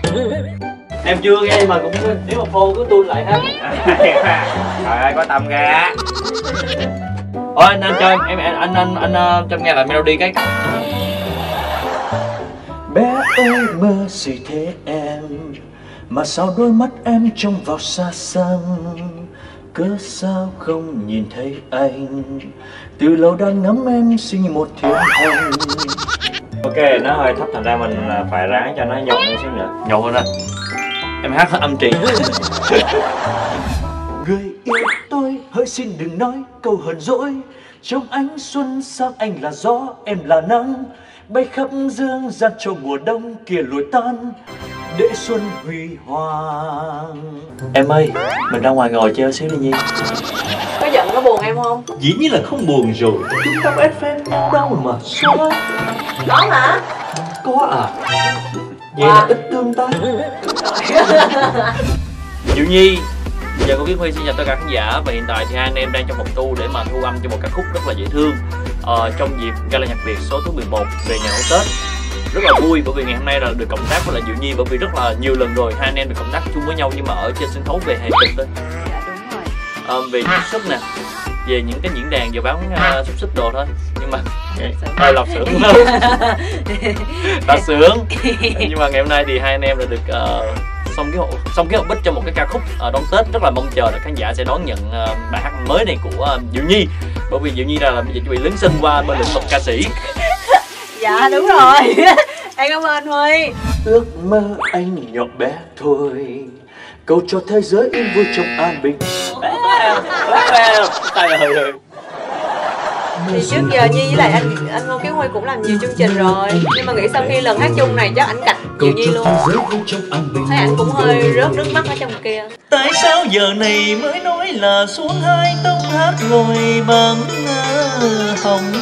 Em chưa nghe mà cũng nếu mà phô cứ tuôn lại ha. Trời ơi có tâm ghê. Ôi anh cho anh cho nghe lại melody cái. Bé ơi mơ gì thế em, mà sao đôi mắt em trông vào xa xăm, cớ sao không nhìn thấy anh, từ lâu đang ngắm em sinh một thiên thần. Ok, nó hơi thấp thành ra mình phải ráng cho nó nhộn hơn xíu nữa. Nhộn hơn anh. Em hát hết âm trì. Người yêu tôi hỡi xin đừng nói câu hờn dỗi, trong ánh xuân sao anh là gió em là nắng, bay khắp dương gian cho mùa đông kia lùi tan, để xuân huy hoàng. Em ơi, mình ra ngoài ngồi chơi xíu đi Nhi. Có giận có buồn em không? Dĩ nhiên là không buồn rồi, chúng ta có FM đâu mà xóa. Có hả? Có à? Vậy là ít tương tác. Diệu Nhi, giờ cô Kiến Huy xin chào tất cả khán giả. Và hiện tại thì hai anh em đang trong phòng tu để mà thu âm cho một ca khúc rất là dễ thương trong dịp Gala Nhạc Việt số thứ 11 về nhà hậu Tết. Rất là vui bởi vì ngày hôm nay là được cộng tác với lại Diệu Nhi, bởi vì rất là nhiều lần rồi hai anh em được cộng tác chung với nhau nhưng mà ở trên sân khấu về hài kịch thôi. Dạ đúng rồi. Về diễn xuất nè, về những cái diễn đàn giờ bán xúc xích đồ thôi, nhưng mà hơi lọt xưởng luôn. Lọt xưởng. Nhưng mà ngày hôm nay thì hai anh em đã được xong cái hộp bích cho một cái ca khúc đón Tết. Rất là mong chờ là khán giả sẽ đón nhận bài hát mới này của Diệu Nhi, bởi vì Diệu Nhi là bây giờ chuẩn bị lấn sân qua bên lĩnh vực ca sĩ. Dạ đúng rồi. Em cảm ơn Huy. Ước mơ anh nhỏ bé thôi, cầu cho thế giới yên vui trong an bình. Trời ơi. Thì trước giờ Nhi với lại anh Ngô Kiến Huy cũng làm nhiều chương trình rồi, nhưng mà nghĩ sau khi lần hát chung này chắc ảnh cạch Diệu Nhi luôn. Thấy ảnh cũng hơi rớt nước mắt ở trong kia. Tại sao giờ này mới nói là xuống hai tông hát rồi bằng hồng.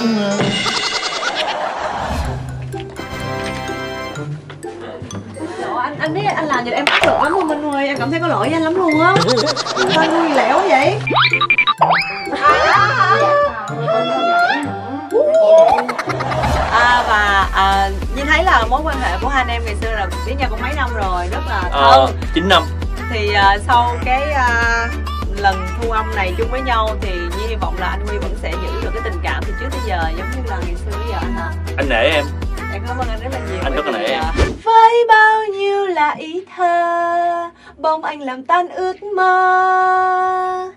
Anh biết anh làm vậy em áp lực lắm luôn Minh Huy, em cảm thấy có lỗi với anh lắm luôn á. Sao anh Huy lẻo vậy? Và Nhi thấy là mối quan hệ của hai anh em ngày xưa là biết nhau cũng mấy năm rồi, rất là thân. 9 năm. Thì sau cái lần thu âm này chung với nhau thì Nhi hy vọng là anh Huy vẫn sẽ giữ được cái tình cảm từ trước tới giờ giống như là ngày xưa bây giờ anh hả? Anh nể em. Em cảm ơn anh rất là nhiều. Anh rất là nể em. Với bao nhiêu là ý thơ, bông anh làm tan ước mơ.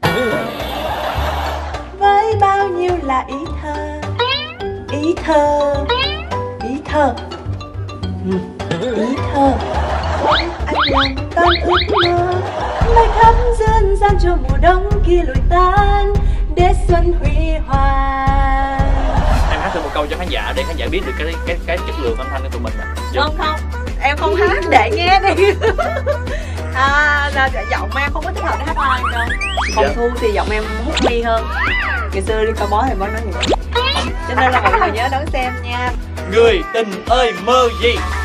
Với bao nhiêu là ý thơ, ý thơ, ý thơ, ý thơ, anh làm tan ước mơ, bay khắp dân gian cho mùa đông kia lùi tan, để xuân huy hoàng. Em hát thêm một câu cho khán giả để khán giả biết được cái chất lượng âm thanh của tụi mình nè. Không, em không hát để nghe đi. Giọng em không có thích hợp để hát live đâu. Phòng thu thì giọng em hút mi hơn. Ngày xưa đi coi bói thì bói nói gì vậy? Cho nên là mọi người nhớ đón xem nha. Người tình ơi mơ gì.